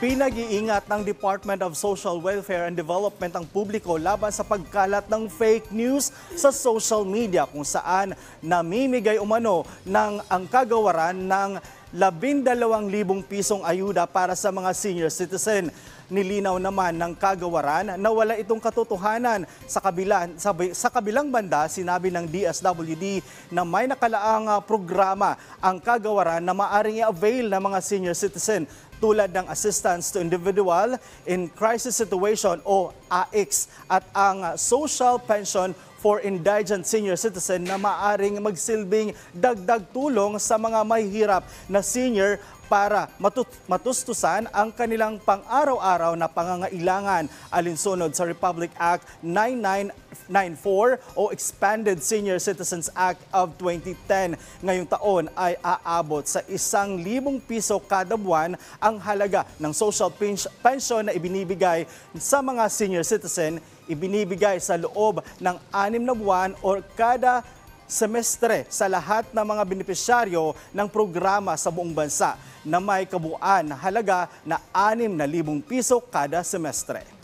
Pinag-iingat ng Department of Social Welfare and Development ang publiko laban sa pagkalat ng fake news sa social media kung saan namimigay umano ng ang kagawaran ng 12,000 pisong ayuda para sa mga senior citizen. Nilinaw naman ng kagawaran na wala itong katotohanan. Sa kabilang banda, sinabi ng DSWD na may nakalaang programa ang kagawaran na maaring i-avail ng mga senior citizen tulad ng Assistance to Individual in Crisis Situation o AICS at ang Social Pension for Indigent Senior Citizen na maaring magsilbing dagdag tulong sa mga mahihirap na senior para matustusan ang kanilang pang-araw-araw na pangangailangan alinsunod sa Republic Act 9994 o Expanded Senior Citizens Act of 2010. Ngayong taon ay aabot sa 1,000 piso kada buwan ang halaga ng social pension na ibinibigay sa mga senior citizen, ibinibigay sa loob ng 6 na buwan o kada semestre sa lahat ng mga benepisyaryo ng programa sa buong bansa na may kabuuan na halaga na 6,000 piso kada semestre.